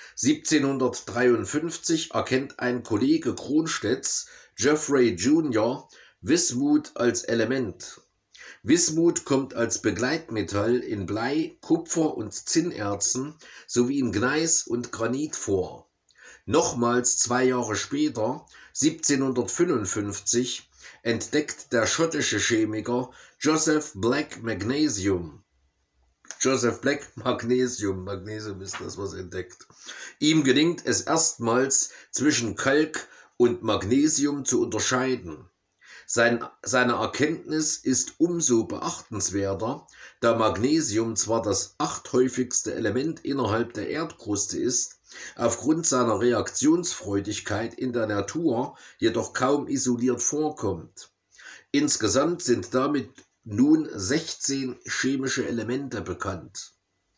siebzehnhundertdreiundfünfzig erkennt ein Kollege Cronstedts, Geoffrey Junior, Wismut als Element. Wismut kommt als Begleitmetall in Blei, Kupfer und Zinnerzen sowie in Gneis und Granit vor. Nochmals zwei Jahre später, siebzehnhundertfünfundfünfzig, entdeckt der schottische Chemiker Joseph Black Magnesium. Joseph Black Magnesium, Magnesium ist das, was entdeckt. Ihm gelingt es erstmals zwischen Kalk und Magnesium zu unterscheiden. Sein, seine Erkenntnis ist umso beachtenswerter, da Magnesium zwar das achthäufigste Element innerhalb der Erdkruste ist, aufgrund seiner Reaktionsfreudigkeit in der Natur jedoch kaum isoliert vorkommt. Insgesamt sind damit nun sechzehn chemische Elemente bekannt.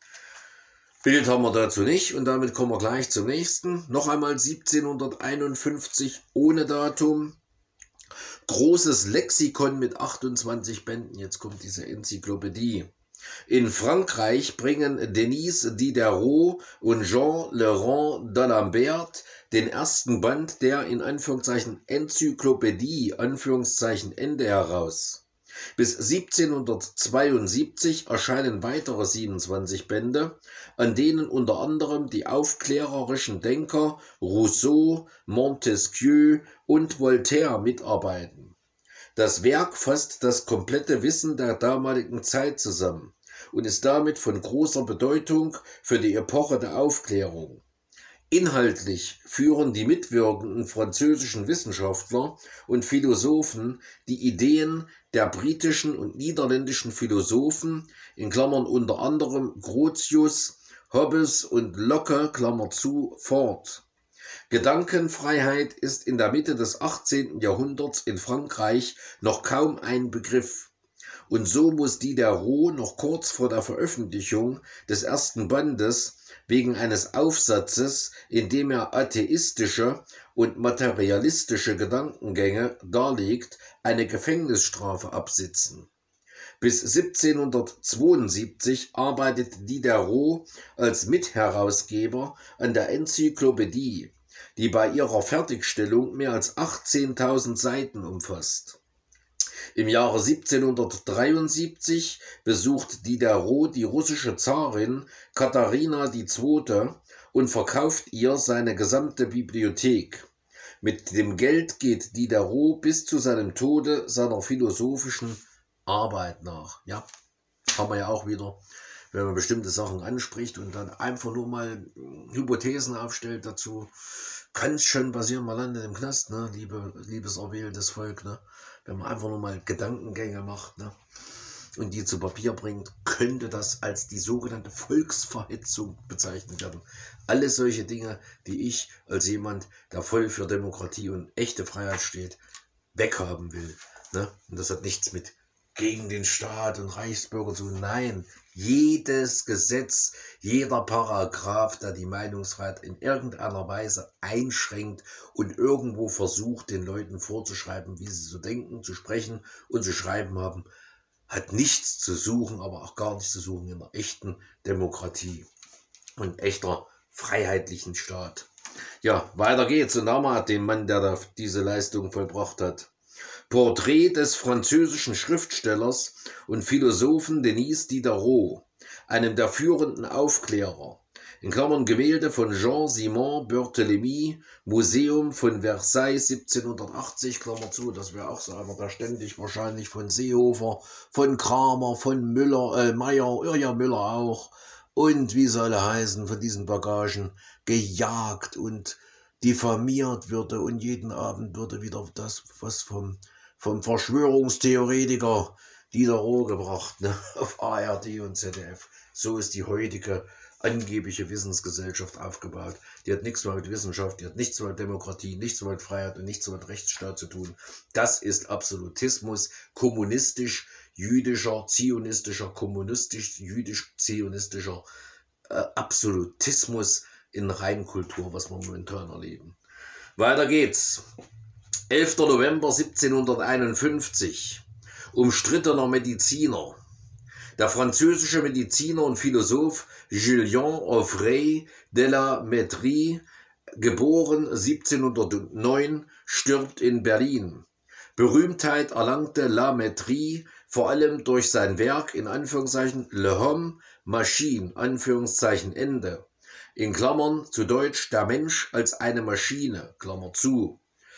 Bild haben wir dazu nicht und damit kommen wir gleich zum nächsten. Noch einmal siebzehnhunderteinundfünfzig ohne Datum. Großes Lexikon mit achtundzwanzig Bänden. Jetzt kommt diese Enzyklopädie. In Frankreich bringen Denis Diderot und Jean Laurent d'Alembert den ersten Band der in Anführungszeichen Enzyklopädie Anführungszeichen Ende heraus. Bis siebzehnhundertzweiundsiebzig erscheinen weitere siebenundzwanzig Bände, an denen unter anderem die aufklärerischen Denker Rousseau, Montesquieu und Voltaire mitarbeiten. Das Werk fasst das komplette Wissen der damaligen Zeit zusammen und ist damit von großer Bedeutung für die Epoche der Aufklärung. Inhaltlich führen die mitwirkenden französischen Wissenschaftler und Philosophen die Ideen der britischen und niederländischen Philosophen, in Klammern unter anderem Grotius, Hobbes und Locke, Klammer zu, fort. Gedankenfreiheit ist in der Mitte des achtzehnten Jahrhunderts in Frankreich noch kaum ein Begriff. Und so muss Diderot noch kurz vor der Veröffentlichung des ersten Bandes wegen eines Aufsatzes, in dem er atheistische und materialistische Gedankengänge darlegt, eine Gefängnisstrafe absitzen. Bis siebzehnhundertzweiundsiebzig arbeitet Diderot als Mitherausgeber an der Enzyklopädie, die bei ihrer Fertigstellung mehr als achtzehntausend Seiten umfasst. Im Jahre siebzehnhundertdreiundsiebzig besucht Diderot die russische Zarin Katharina die Zweite und verkauft ihr seine gesamte Bibliothek. Mit dem Geld geht Diderot bis zu seinem Tode seiner philosophischen Arbeit nach. Ja, haben wir ja auch wieder, wenn man bestimmte Sachen anspricht und dann einfach nur mal Hypothesen aufstellt dazu, kann es schon passieren, man landet im Knast, ne, liebe, liebes erwähltes Volk, ne, wenn man einfach nur mal Gedankengänge macht, ne, und die zu Papier bringt, könnte das als die sogenannte Volksverhetzung bezeichnet werden. Alle solche Dinge, die ich als jemand, der voll für Demokratie und echte Freiheit steht, weghaben will, ne, und das hat nichts mit gegen den Staat und Reichsbürger zu. Nein, jedes Gesetz, jeder Paragraph, der die Meinungsfreiheit in irgendeiner Weise einschränkt und irgendwo versucht, den Leuten vorzuschreiben, wie sie zu denken, zu sprechen und zu schreiben haben, hat nichts zu suchen, aber auch gar nichts zu suchen in einer echten Demokratie und echter freiheitlichen Staat. Ja, weiter geht's. Und Name hat den Mann, der da diese Leistung vollbracht hat. Porträt des französischen Schriftstellers und Philosophen Denis Diderot, einem der führenden Aufklärer, in Klammern Gemälde von Jean-Simon Barthélemy, Museum von Versailles siebzehnhundertachtzig, Klammer zu, das wäre auch so einer, der ständig wahrscheinlich von Seehofer, von Kramer, von Müller, äh, Meyer, ja Müller auch, und wie soll er heißen, von diesen Bagagen gejagt und diffamiert würde, und jeden Abend würde wieder das, was vom, vom Verschwörungstheoretiker Diderot gebracht, ne, auf A R D und Z D F. So ist die heutige angebliche Wissensgesellschaft aufgebaut. Die hat nichts mehr mit Wissenschaft, die hat nichts mehr mit Demokratie, nichts mehr mit Freiheit und nichts mehr mit Rechtsstaat zu tun. Das ist Absolutismus, kommunistisch, jüdischer, zionistischer, kommunistisch, jüdisch, zionistischer äh, Absolutismus in Reinkultur, was wir momentan erleben. Weiter geht's. elfter November siebzehnhunderteinundfünfzig. Umstrittener Mediziner. Der französische Mediziner und Philosoph Julien Offray de la Mettrie, geboren siebzehnhundertneun, stirbt in Berlin. Berühmtheit erlangte La Mettrie vor allem durch sein Werk, in Anführungszeichen, Le Homme Machine, Anführungszeichen Ende, in Klammern zu Deutsch der Mensch als eine Maschine, Klammer zu.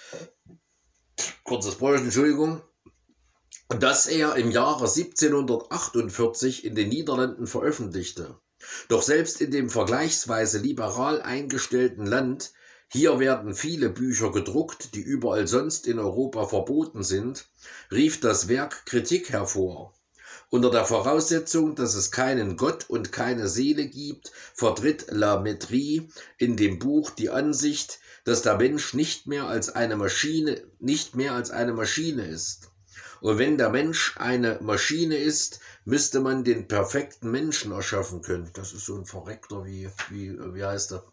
Kurzes Bräuchen, Entschuldigung. Das er im Jahre siebzehnhundertachtundvierzig in den Niederlanden veröffentlichte. Doch selbst in dem vergleichsweise liberal eingestellten Land, hier werden viele Bücher gedruckt, die überall sonst in Europa verboten sind, rief das Werk Kritik hervor. Unter der Voraussetzung, dass es keinen Gott und keine Seele gibt, vertritt La Mettrie in dem Buch die Ansicht, dass der Mensch nicht mehr als eine Maschine, nicht mehr als eine Maschine ist. Und wenn der Mensch eine Maschine ist, müsste man den perfekten Menschen erschaffen können. Das ist so ein Verreckter wie, wie, wie heißt er?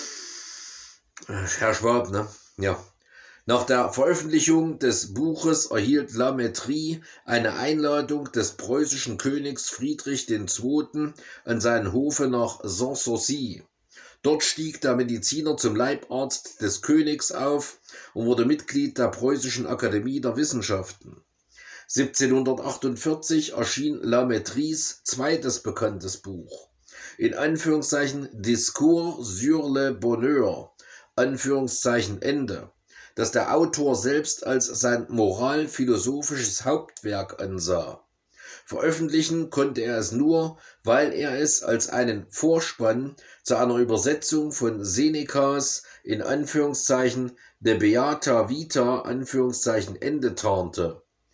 Herr Schwab, ne? Ja. Nach der Veröffentlichung des Buches erhielt La Mettrie eine Einladung des preußischen Königs Friedrich der Zweite. an seinen Hofe nach Sanssouci. Dort stieg der Mediziner zum Leibarzt des Königs auf und wurde Mitglied der Preußischen Akademie der Wissenschaften. siebzehnhundertachtundvierzig erschien La Mettries zweites bekanntes Buch, in Anführungszeichen Discours sur le Bonheur, Anführungszeichen Ende, das der Autor selbst als sein moralphilosophisches Hauptwerk ansah. Veröffentlichen konnte er es nur, weil er es als einen Vorspann zu einer Übersetzung von Senecas in Anführungszeichen De Beata Vita Anführungszeichen Ende tarnte.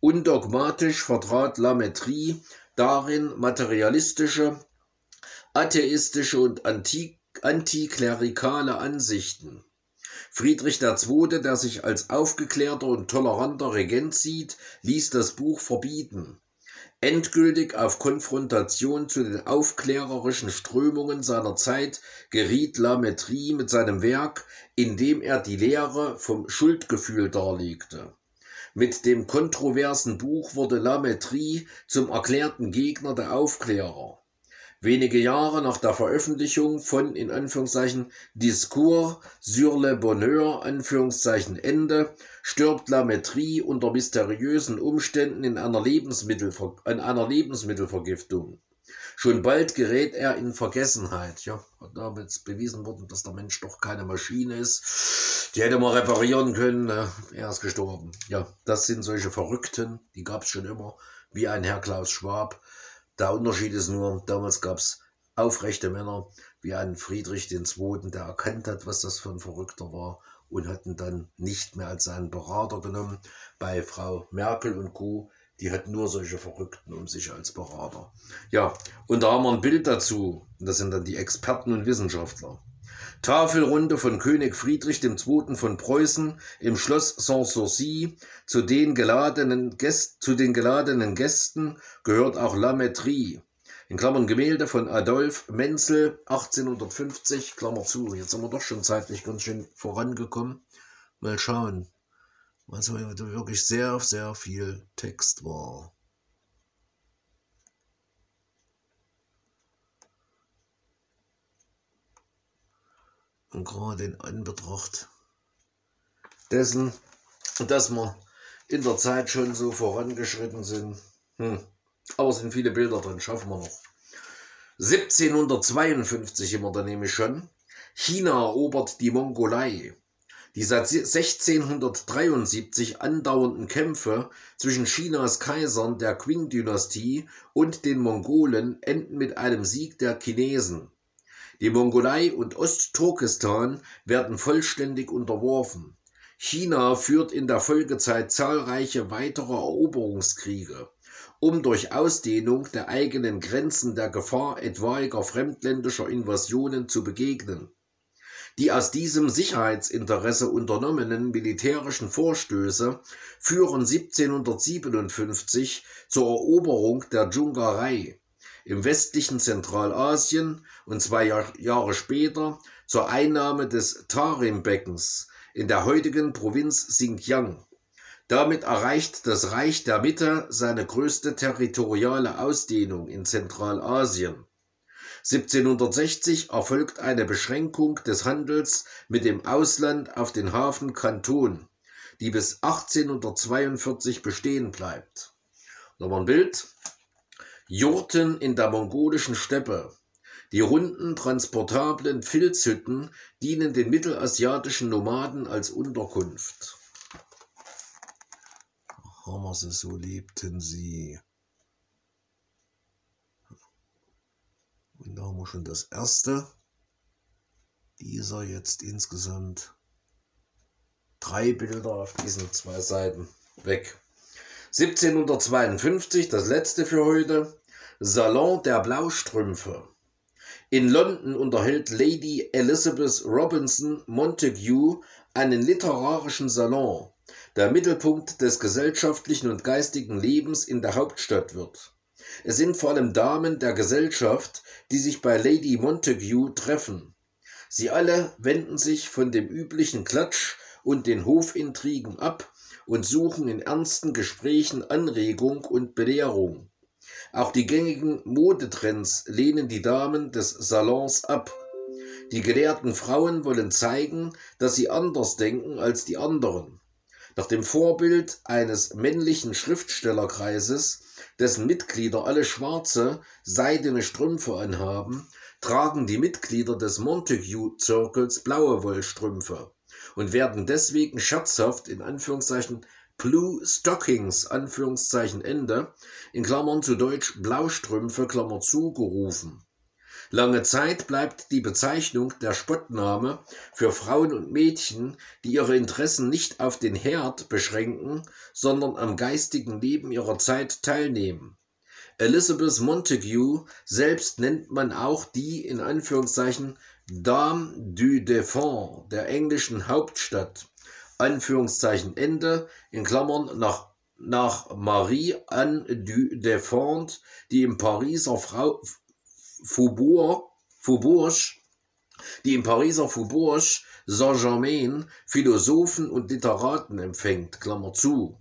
Undogmatisch vertrat La Mettrie darin materialistische, atheistische und anti antiklerikale Ansichten. Friedrich der Zweite., der sich als aufgeklärter und toleranter Regent sieht, ließ das Buch verbieten. Endgültig auf Konfrontation zu den aufklärerischen Strömungen seiner Zeit geriet La Mettrie mit seinem Werk, in dem er die Lehre vom Schuldgefühl darlegte. Mit dem kontroversen Buch wurde La Mettrie zum erklärten Gegner der Aufklärer. Wenige Jahre nach der Veröffentlichung von in Anführungszeichen Discours sur le bonheur Anführungszeichen Ende stirbt La Mettrie unter mysteriösen Umständen in einer, Lebensmittelver an einer Lebensmittelvergiftung. Schon bald gerät er in Vergessenheit. Ja, hat damit bewiesen worden, dass der Mensch doch keine Maschine ist. Die hätte man reparieren können. Er ist gestorben. Ja, das sind solche Verrückten, die gab es schon immer, wie ein Herr Klaus Schwab. Der Unterschied ist nur, damals gab es aufrechte Männer wie einen Friedrich der Zweite., der erkannt hat, was das für ein Verrückter war und hat ihn dann nicht mehr als seinen Berater genommen. Bei Frau Merkel und Co., die hat nur solche Verrückten um sich als Berater. Ja, und da haben wir ein Bild dazu, das sind dann die Experten und Wissenschaftler. Tafelrunde von König Friedrich der Zweite. Von Preußen im Schloss Sanssouci. Zu den geladenen Gästen, zu den geladenen Gästen gehört auch La Mettrie. In Klammern Gemälde von Adolf Menzel, achtzehnhundertfünfzig, Klammer zu. Jetzt sind wir doch schon zeitlich ganz schön vorangekommen. Mal schauen, was wirklich sehr, sehr viel Text war. Und gerade in Anbetracht dessen, dass wir in der Zeit schon so vorangeschritten sind. Hm. Aber es sind viele Bilder drin, schaffen wir noch. siebzehnhundertzweiundfünfzig sind wir da nämlich schon. China erobert die Mongolei. Die seit sechzehnhundertdreiundsiebzig andauernden Kämpfe zwischen Chinas Kaisern der Qing-Dynastie und den Mongolen enden mit einem Sieg der Chinesen. Die Mongolei und Ostturkestan werden vollständig unterworfen. China führt in der Folgezeit zahlreiche weitere Eroberungskriege, um durch Ausdehnung der eigenen Grenzen der Gefahr etwaiger fremdländischer Invasionen zu begegnen. Die aus diesem Sicherheitsinteresse unternommenen militärischen Vorstöße führen siebzehnhundertsiebenundfünfzig zur Eroberung der Dschungarei im westlichen Zentralasien und zwei Jahre später zur Einnahme des Tarim-Beckens in der heutigen Provinz Xinjiang. Damit erreicht das Reich der Mitte seine größte territoriale Ausdehnung in Zentralasien. siebzehnhundertsechzig erfolgt eine Beschränkung des Handels mit dem Ausland auf den Hafen Kanton, die bis achtzehnhundertzweiundvierzig bestehen bleibt. Nochmal ein Bild. Jurten in der mongolischen Steppe. Die runden, transportablen Filzhütten dienen den mittelasiatischen Nomaden als Unterkunft. Haben wir sie, so lebten sie. Und da haben wir schon das erste. Dieser jetzt insgesamt drei Bilder auf diesen zwei Seiten weg. siebzehnhundertzweiundfünfzig, das letzte für heute. Salon der Blaustrümpfe. In London unterhält Lady Elizabeth Robinson Montagu einen literarischen Salon, der Mittelpunkt des gesellschaftlichen und geistigen Lebens in der Hauptstadt wird. Es sind vor allem Damen der Gesellschaft, die sich bei Lady Montagu treffen. Sie alle wenden sich von dem üblichen Klatsch und den Hofintrigen ab und suchen in ernsten Gesprächen Anregung und Belehrung. Auch die gängigen Modetrends lehnen die Damen des Salons ab. Die gelehrten Frauen wollen zeigen, dass sie anders denken als die anderen. Nach dem Vorbild eines männlichen Schriftstellerkreises, dessen Mitglieder alle schwarze, seidene Strümpfe anhaben, tragen die Mitglieder des Montagu-Zirkels blaue Wollstrümpfe und werden deswegen scherzhaft in Anführungszeichen Blue Stockings, Anführungszeichen Ende, in Klammern zu Deutsch Blaustrümpfe, Klammer zu, gerufen. Lange Zeit bleibt die Bezeichnung der Spottname für Frauen und Mädchen, die ihre Interessen nicht auf den Herd beschränken, sondern am geistigen Leben ihrer Zeit teilnehmen. Elizabeth Montagu selbst nennt man auch die in Anführungszeichen Dame du Deffand der englischen Hauptstadt, Anführungszeichen Ende, in Klammern nach, nach Marie Anne du Deffand, die im Pariser Frau Faubourg, Faubourg, die im Pariser Faubourg Saint-Germain Philosophen und Literaten empfängt, Klammer zu.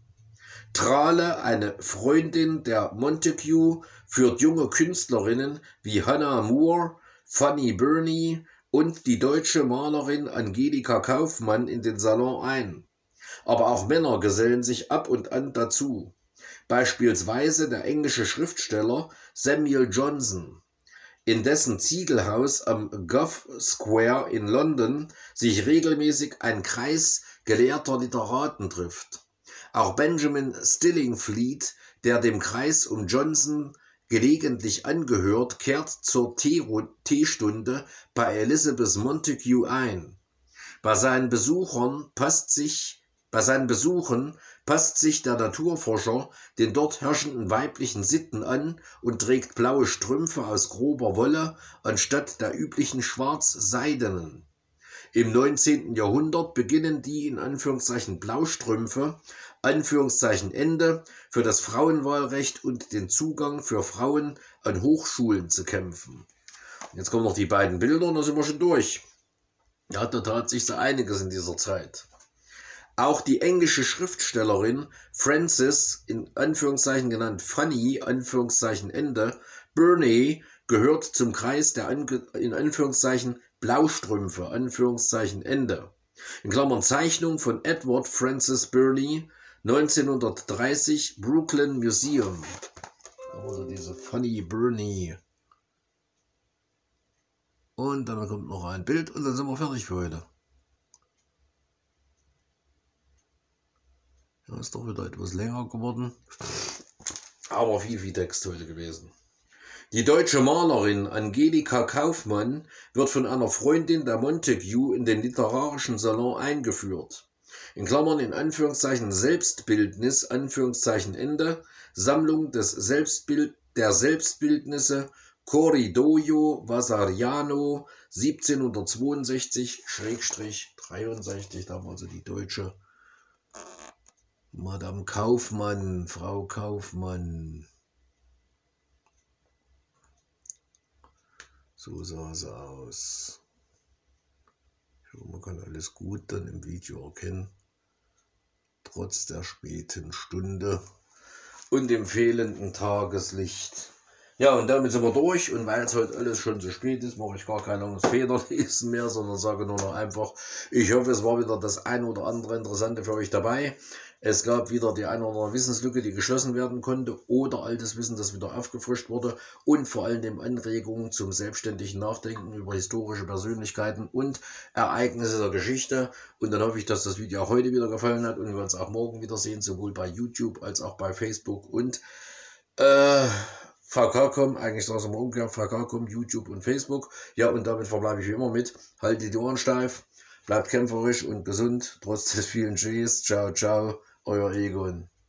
Trale, eine Freundin der Montagu, führt junge Künstlerinnen wie Hannah More, Fanny Burney und die deutsche Malerin Angelika Kaufmann in den Salon ein. Aber auch Männer gesellen sich ab und an dazu, beispielsweise der englische Schriftsteller Samuel Johnson, in dessen Ziegelhaus am Gough Square in London sich regelmäßig ein Kreis gelehrter Literaten trifft. Auch Benjamin Stillingfleet, der dem Kreis um Johnson gelegentlich angehört, kehrt zur Teestunde bei Elizabeth Montagu ein. Bei seinen Besuchern passt sich, bei seinen Besuchen passt sich der Naturforscher den dort herrschenden weiblichen Sitten an und trägt blaue Strümpfe aus grober Wolle anstatt der üblichen schwarz-seidenen. Im neunzehnten Jahrhundert beginnen die in Anführungszeichen Blaustrümpfe, Anführungszeichen Ende, für das Frauenwahlrecht und den Zugang für Frauen an Hochschulen zu kämpfen. Jetzt kommen noch die beiden Bilder und da sind wir schon durch. Ja, da tat sich so einiges in dieser Zeit. Auch die englische Schriftstellerin Frances, in Anführungszeichen genannt Fanny, Anführungszeichen Ende, Burney, gehört zum Kreis der Ange in Anführungszeichen Blaustrümpfe, Anführungszeichen Ende. In Klammern Zeichnung von Edward Francis Burney, neunzehnhundertdreißig, Brooklyn Museum. Also diese Fanny Burney. Und dann kommt noch ein Bild und dann sind wir fertig für heute. Ja, ist doch wieder etwas länger geworden, aber viel, viel Text heute gewesen. Die deutsche Malerin Angelika Kaufmann wird von einer Freundin der Montagu in den literarischen Salon eingeführt. In Klammern in Anführungszeichen Selbstbildnis, Anführungszeichen Ende, Sammlung des Selbstbild, der Selbstbildnisse Corridoio Vasariano siebzehnhundertzweiundsechzig dreiundsechzig, da war also die deutsche Madame Kaufmann, Frau Kaufmann. So sah sie aus. Ich hoffe, man kann alles gut dann im Video erkennen, trotz der späten Stunde und dem fehlenden Tageslicht. Ja, und damit sind wir durch, und weil es heute alles schon so spät ist, mache ich gar kein langes Federlesen mehr, sondern sage nur noch einfach, ich hoffe, es war wieder das ein oder andere Interessante für euch dabei. Es gab wieder die eine oder andere Wissenslücke, die geschlossen werden konnte, oder altes Wissen, das wieder aufgefrischt wurde, und vor allem Anregungen zum selbstständigen Nachdenken über historische Persönlichkeiten und Ereignisse der Geschichte. Und dann hoffe ich, dass das Video auch heute wieder gefallen hat und wir uns auch morgen wiedersehen, sowohl bei YouTube als auch bei Facebook und äh, V K Punkt com, eigentlich sagen wir mal umgekehrt, V K Punkt com, YouTube und Facebook. Ja, und damit verbleibe ich wie immer mit, haltet die Ohren steif, bleibt kämpferisch und gesund, trotz des vielen Tschüss, ciao, ciao, euer Egon.